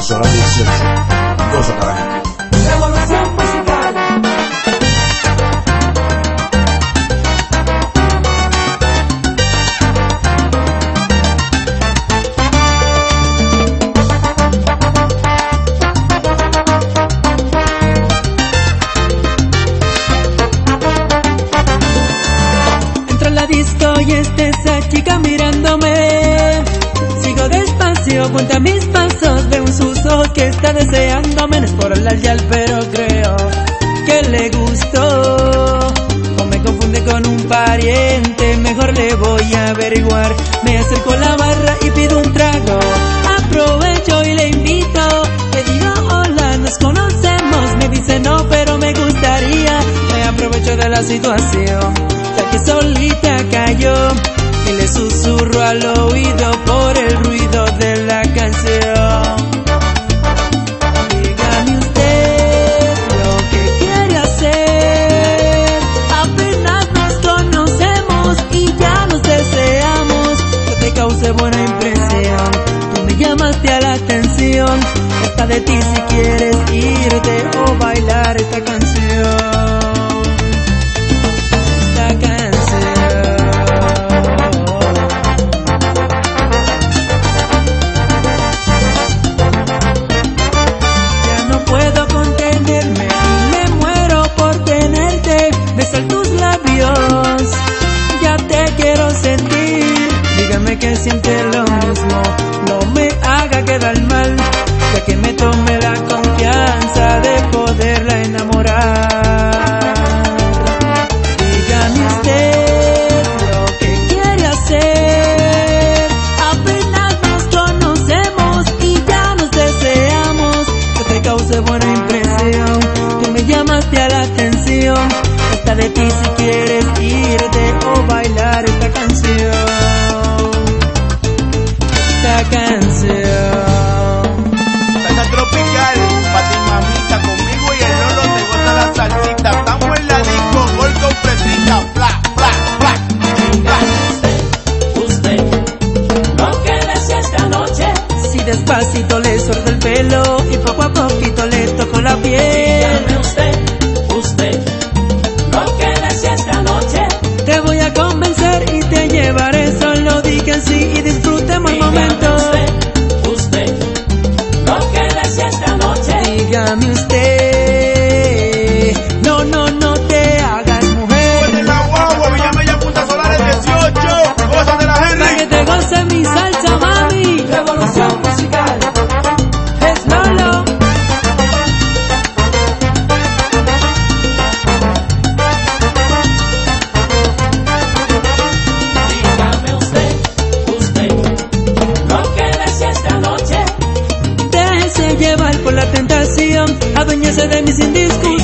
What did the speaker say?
Solar 18. Goza cada gente. Revolución musical. Entro en la disco y está esa chica mirándome. Sigo despacio, cuenta mis pasos, veo en sus ojos que está deseándome. No es por hablar ya, pero creo que le gustó. O me confunde con un pariente, mejor le voy a averiguar. Me acerco a la barra y pido un trago. Aprovecho y le invito. Le digo hola, nos conocemos. Me dice no, pero me gustaría. Me aprovecho de la situación, ya que solita cayó. Y le susurro al oído por el ruido de la canción. Dígame usted lo que quiere hacer. Apenas nos conocemos y ya nos deseamos. Que te cause buena impresión. Tú me llamaste a la atención. Está de ti si quieres irte o bailar esta canción. Ya te quiero sentir, dígame que siente lo mismo. No me haga quedar mal, ya que me tome la confianza de poderla enamorar. Dígame usted lo que quiere hacer. Apenas nos conocemos y ya nos deseamos. Que te cause buena impresión. Tú me llamaste a la atención. Está de ti si quieres irte o bailar esta canción. Esta canción. Salsa tropical, pa' ti mamita, conmigo y el Lolo te gusta la salsita. Estamos en la disco, gol con fresita, bla, bla, bla, bla. Usted, lo que desea esta noche. Si despacito le suelto el pelo y poco a poquito le toco la piel. Dígame usted, lo que desea esta noche. Te voy a convencer y te llevaré, solo di que sí y disfrutemos el momento. Usted, lo que desea esta noche. Dígame usted, no, no, no te hagas mujer. Pues en la guagua, Villamella, Punta Solares 18, goza de la Para que gente. te goce mi salsa, mami. Revolución musical. Es Lolo. Dígame usted, lo que desea esta noche. Déjese llevar por la tentación, aduéñese de mí sin discusión.